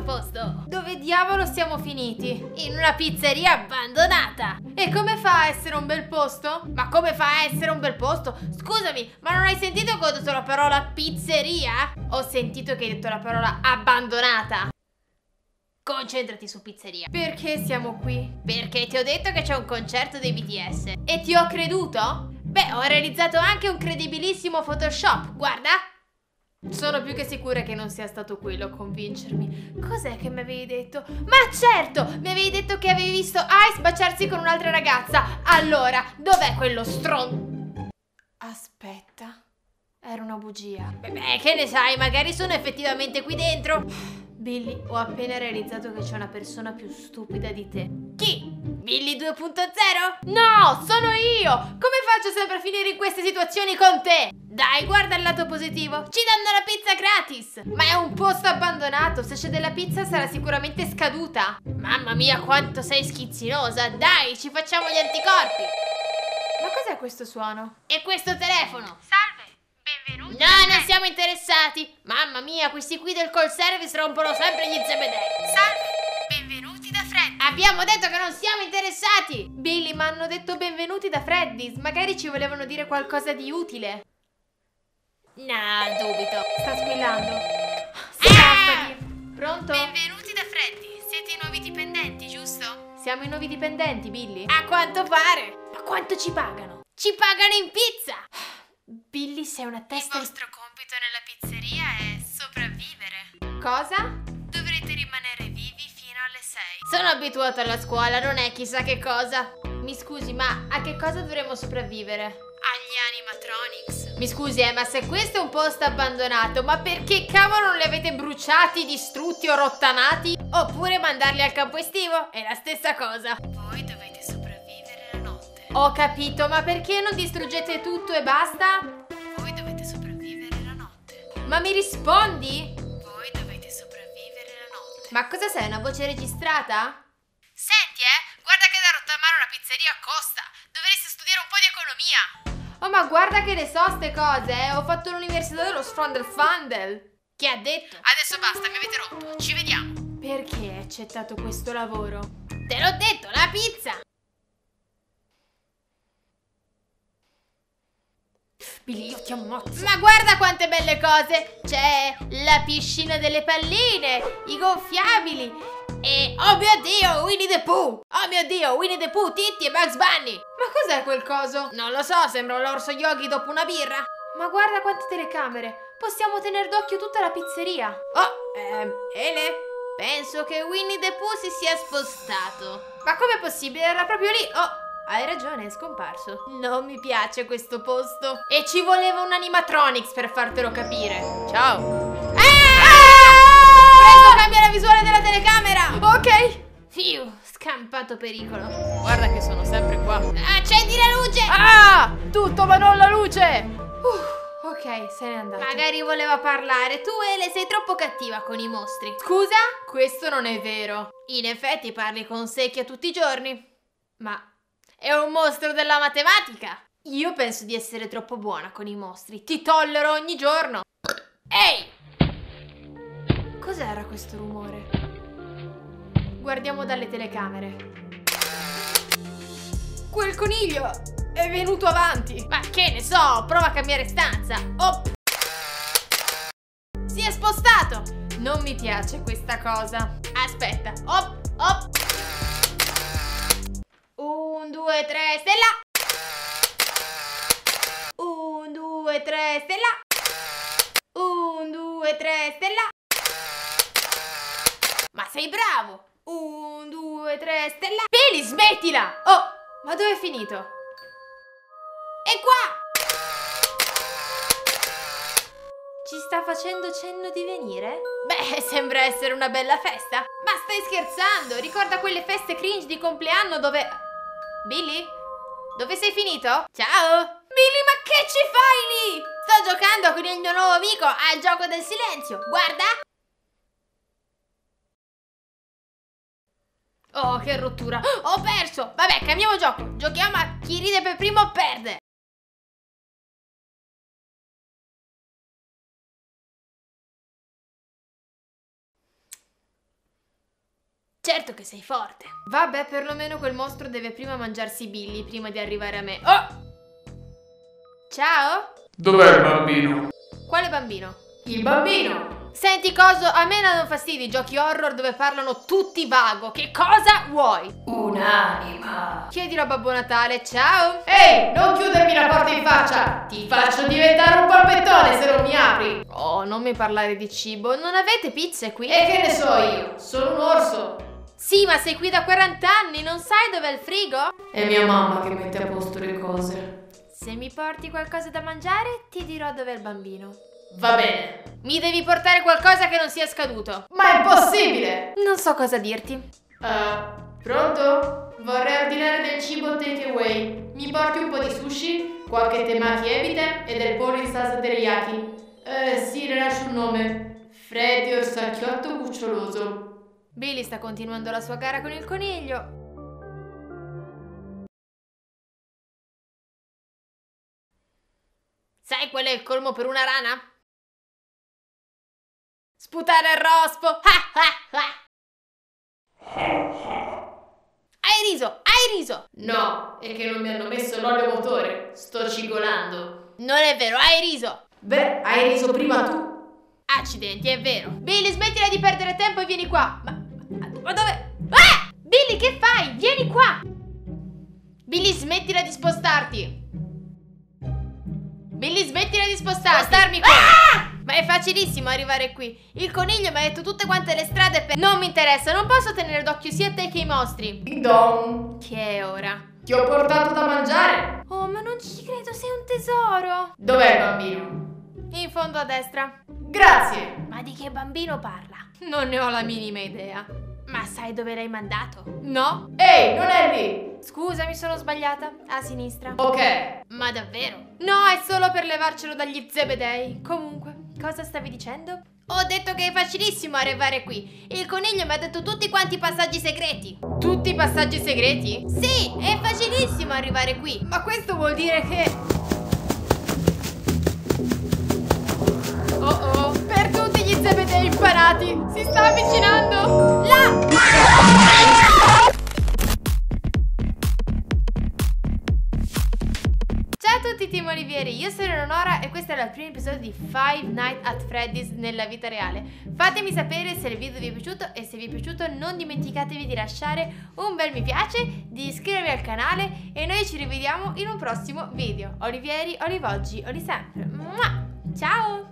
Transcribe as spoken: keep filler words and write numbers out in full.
questo posto? Dove diavolo siamo finiti? In una pizzeria abbandonata. E come fa a essere un bel posto? Ma come fa a essere un bel posto? Scusami, ma non hai sentito che ho detto la parola pizzeria? Ho sentito che hai detto la parola abbandonata. Concentrati su pizzeria. Perché siamo qui? Perché ti ho detto che c'è un concerto dei B T S. E ti ho creduto? Beh, ho realizzato anche un credibilissimo Photoshop, guarda. Sono più che sicura che non sia stato quello a convincermi. Cos'è che mi avevi detto? Ma certo! Mi avevi detto che avevi visto Ice baciarsi con un'altra ragazza. Allora, dov'è quello stron... Aspetta. Era una bugia. Beh, che ne sai, magari sono effettivamente qui dentro. Billy, ho appena realizzato che c'è una persona più stupida di te. Chi? Billy due punto zero? No, sono io! Come faccio sempre a finire in queste situazioni con te? Dai, guarda il lato positivo. Ci danno la pizza gratis. Ma è un posto abbandonato. Se c'è della pizza sarà sicuramente scaduta. Mamma mia, quanto sei schizzinosa. Dai, ci facciamo gli anticorpi. Ma cos'è questo suono? E questo telefono? Salve, benvenuti. No, non siamo interessati. Mamma mia, questi qui del call service rompono sempre gli zebedei. Salve, benvenuti da Freddy. Abbiamo detto che non siamo interessati. Billy, ma hanno detto benvenuti da Freddy's. Magari ci volevano dire qualcosa di utile. No, dubito. Sta squillando. Ah! Pronto? Benvenuti da Freddy. Siete i nuovi dipendenti, giusto? Siamo i nuovi dipendenti, Billy. A quanto pare. Ma quanto ci pagano? Ci pagano in pizza. Billy, sei una testa... Il vostro compito nella pizzeria è sopravvivere. Cosa? Dovrete rimanere vivi fino alle sei. Sono abituato alla scuola, non è chissà che cosa. Mi scusi, ma a che cosa dovremmo sopravvivere? Agli animatronics. Mi scusi, eh, ma se questo è un posto abbandonato, ma perché cavolo non li avete bruciati, distrutti o rottanati? Oppure mandarli al campo estivo? È la stessa cosa. Voi dovete sopravvivere la notte. Ho capito, ma perché non distruggete tutto e basta? Voi dovete sopravvivere la notte. Ma mi rispondi? Voi dovete sopravvivere la notte. Ma cosa sei, una voce registrata? Senti, eh, guarda che da rottamare una pizzeria costa. Dovresti studiare un po' di economia. Oh, ma guarda che ne so ste cose, eh. Ho fatto l'università dello Sfandel. Chi ha detto? Adesso basta, mi avete rotto. Ci vediamo. Perché hai accettato questo lavoro? Te l'ho detto, la pizza. Billy, io ti ammazzo. Ma guarda quante belle cose. C'è la piscina delle palline, i gonfiabili e, oh mio Dio, Winnie the Pooh. Oh mio Dio, Winnie the Pooh, Titti e Bugs Bunny. Ma cos'è quel coso? Non lo so, sembra l'orso Yogi dopo una birra. Ma guarda quante telecamere. Possiamo tenere d'occhio tutta la pizzeria. Oh, ehm, Ele, penso che Winnie the Pooh si sia spostato. Ma com'è possibile? Era proprio lì. Oh, hai ragione, è scomparso. Non mi piace questo posto. E ci voleva un animatronics per fartelo capire. Ciao. Presto, cambia la visuale della telecamera. Ok. Fiu, scampato pericolo. Guarda che sono sempre qua. Accendi la luce. Ah, tutto ma non la luce. Uh, ok, se n'è andato. Magari voleva parlare. Tu, Ele, sei troppo cattiva con i mostri. Scusa? Questo non è vero. In effetti parli con Secchia tutti i giorni. Ma è un mostro della matematica. Io penso di essere troppo buona con i mostri. Ti tollero ogni giorno. Ehi! Cos'era questo rumore? Guardiamo dalle telecamere. Quel coniglio è venuto avanti. Ma che ne so, prova a cambiare stanza. Oh! Si è spostato. Non mi piace questa cosa. Aspetta. Oh, oh. Un, due, tre, stella. Un, due, tre, stella. Un, due, tre, stella. Ma sei bravo. Un, due, tre, stella. Billy, smettila! Oh, ma dove è finito? È qua. Ci sta facendo cenno di venire? Beh, sembra essere una bella festa. Ma stai scherzando? Ricorda quelle feste cringe di compleanno dove... Billy? Dove sei finito? Ciao. Billy, ma che ci fai lì? Sto giocando con il mio nuovo amico al gioco del silenzio. Guarda. Oh, che rottura. Ho perso. Vabbè, cambiamo gioco. Giochiamo a chi ride per primo perde. Certo che sei forte. Vabbè, perlomeno quel mostro deve prima mangiarsi Billy prima di arrivare a me. Oh! Ciao? Dov'è il bambino? Quale bambino? Il bambino. Senti coso, a me danno fastidio i giochi horror dove parlano tutti vago. Che cosa vuoi? Un'anima. Chiedilo a Babbo Natale, ciao! Ehi, non chiudermi la porta in faccia. Ti faccio diventare un polpettone se non mi apri. Oh, non mi parlare di cibo, non avete pizze qui? E che ne so io, sono un orso. Sì, ma sei qui da quaranta anni, non sai dov'è il frigo? È mia mamma che mette a posto le cose. Se mi porti qualcosa da mangiare, ti dirò dov'è il bambino. Va bene. Mi devi portare qualcosa che non sia scaduto. Ma è impossibile. Non so cosa dirti. Uh, pronto? Vorrei ordinare del cibo takeaway. Mi porti un po' di sushi, qualche temaki ebite e del pollo in salsa teriyaki. Eh sì, le lascio un nome. Freddy Orsacchiotto Cuccioloso. Billy sta continuando la sua gara con il coniglio. Sai qual è il colmo per una rana? Sputare il rospo. Ah, ah, ah. Hai riso, hai riso. No, è che non mi hanno messo l'olio motore. Sto cigolando. Non è vero, hai riso. Beh, hai riso prima tu. Accidenti, è vero. Billy, smettila di perdere tempo e vieni qua. Ma, ma, ma dove? Ah! Billy, che fai? Vieni qua. Billy, smettila di spostarti. Billy, smettila di spostarti. Spostarmi qua. Ah! Ma è facilissimo arrivare qui. Il coniglio mi ha detto tutte quante le strade per... Non mi interessa, non posso tenere d'occhio sia te che i mostri. Ding dong. Che è ora? Ti ho portato da mangiare. Oh, ma non ci credo, sei un tesoro. Dov'è il bambino? In fondo a destra. Grazie. Ma di che bambino parla? Non ne ho la minima idea. Ma sai dove l'hai mandato? No? Ehi, non è lì. Scusa, mi sono sbagliata. A sinistra. Ok. Ma davvero? No, è solo per levarcelo dagli zebedei. Comunque, cosa stavi dicendo? Ho detto che è facilissimo arrivare qui. Il coniglio mi ha detto tutti quanti i passaggi segreti. Tutti i passaggi segreti? Sì, è facilissimo arrivare qui. Ma questo vuol dire che... Oh oh, per tutti gli zebedei imparati. Si sta avvicinando. Là! Ciao a tutti team Olivieri, io sono Eleonora e questo è il primo episodio di Five Nights at Freddy's nella vita reale. Fatemi sapere se il video vi è piaciuto e se vi è piaciuto non dimenticatevi di lasciare un bel mi piace, di iscrivervi al canale e noi ci rivediamo in un prossimo video. Olivieri, Olivoggi, Oli sempre. Mua! Ciao!